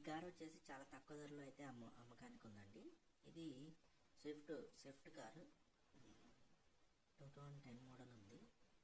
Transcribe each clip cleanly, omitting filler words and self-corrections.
Car వచ్చేసి చాలా తక్కువ ధరలో అయితే అమ్మకానికి ఉందండి. ఇది స్విఫ్ట్ కారు 2010 మోడల్ ఉంది.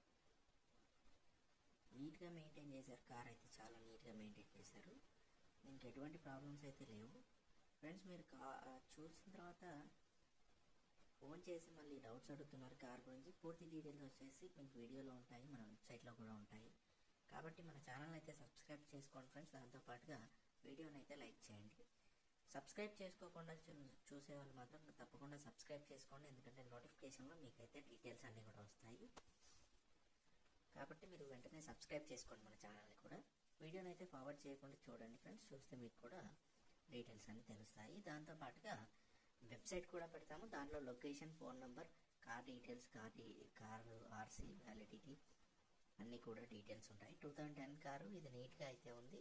నీట్గా మెయింటైన్ చేశారు. కార్ అయితే చాలా నీట్గా మెయింటైన్ చేశారు. దీనికి ఎటువంటి ప్రాబ్లమ్స్ అయితే లేవు ఫ్రెండ్స్. మీరు చూసిన తర్వాత ఫోన్ చేసి మళ్ళీ డౌట్స్ అడుగుతున్నారు కార్ గురించి. పూర్తి డీటెయిల్స్ వచ్చేసి మీకు వీడియోలో ఉంటాయి, మన వెబ్సైట్లో కూడా ఉంటాయి. కాబట్టి మన ఛానల్ అయితే సబ్స్క్రైబ్ చేసుకోండి ఫ్రెండ్స్. దాంతోపాటుగా వీడియోని అయితే లైక్ చేయండి. సబ్స్క్రైబ్ చేసుకోకుండా చూసే వాళ్ళు మాత్రం తప్పకుండా సబ్స్క్రైబ్ చేసుకోండి, ఎందుకంటే నోటిఫికేషన్లో మీకైతే డీటెయిల్స్ అన్నీ కూడా వస్తాయి. కాబట్టి మీరు వెంటనే సబ్స్క్రైబ్ చేసుకోండి మన ఛానల్ని కూడా. వీడియోని అయితే ఫార్వర్డ్ చేయకుండా చూడండి ఫ్రెండ్స్. చూస్తే మీకు కూడా డీటెయిల్స్ అన్నీ తెలుస్తాయి. దాంతోపాటుగా వెబ్సైట్ కూడా పెడతాము. దాంట్లో location, phone number, car details, car RC, validity అన్నీ కూడా డీటెయిల్స్ ఉంటాయి. 2010 కారు. ఇది నీట్గా అయితే ఉంది.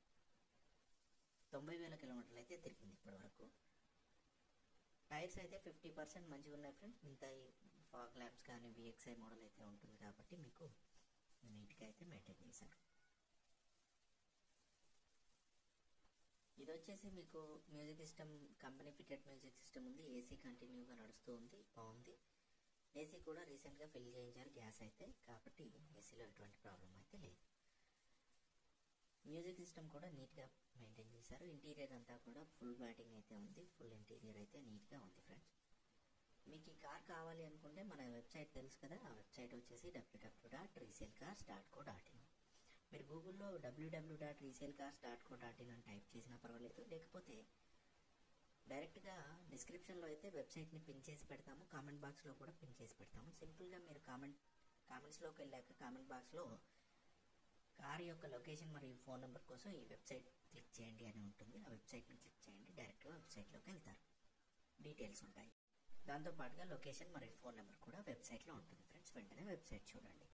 90,000 కిలోమీటర్లు అయితే తిరిగింది ఇప్పటి వరకు. టైర్స్ అయితే 50% మంచిగా ఉన్నాయి ఫ్రెండ్స్. మిగతా ఫాగ్ ల్యాంప్స్ కానీ VXI మోడల్ అయితే ఉంటుంది కాబట్టి మీకు నీట్గా అయితే మెయింటైన్ చేశారు. ఇది వచ్చేసి మీకు music system, company fitted music system ఉంది. ఏసీ కంటిన్యూగా నడుస్తూ ఉంది, బాగుంది. ఏసీ కూడా రీసెంట్గా ఫిల్ చేయించారు గ్యాస్ అయితే, కాబట్టి ఏసీలో ఎటువంటి ప్రాబ్లం అయితే లేదు. మ్యూజిక్ సిస్టమ్ కూడా నీట్గా మెయింటైన్ చేశారు. ఇంటీరియర్ అంతా కూడా ఫుల్ మ్యాటింగ్ అయితే ఉంది. ఫుల్ ఇంటీరియర్ అయితే నీట్గా ఉంది ఫ్రెండ్స్. మీకు ఈ కార్ కావాలి అనుకుంటే మన వెబ్సైట్ తెలుసు కదా, ఆ వెబ్సైట్ వచ్చేసి www.resaleCars.co.in. మీరు గూగుల్లో www.resaleCars.co.in అని టైప్ చేసినా పర్వాలేదు, లేకపోతే డైరెక్ట్గా డిస్క్రిప్షన్లో అయితే వెబ్సైట్ని పిన్ చేసి పెడతాము. కామెంట్ బాక్స్లో కూడా పిన్ చేసి పెడతాము. సింపుల్గా మీరు కామెంట్స్లోకి వెళ్ళాక కామెంట్ బాక్స్లో కార్ యొక్క లొకేషన్ మరియు ఫోన్ నెంబర్ కోసం ఈ వెబ్సైట్ క్లిక్ చేయండి అని ఉంటుంది. ఆ వెబ్సైట్ని క్లిక్ చేయండి, డైరెక్ట్గా వెబ్సైట్లోకి వెళ్తారు. డీటెయిల్స్ ఉంటాయి. దాంతోపాటుగా లొకేషన్ మరియు ఫోన్ నెంబర్ కూడా వెబ్సైట్లో ఉంటుంది ఫ్రెండ్స్. వెంటనే వెబ్సైట్ చూడండి.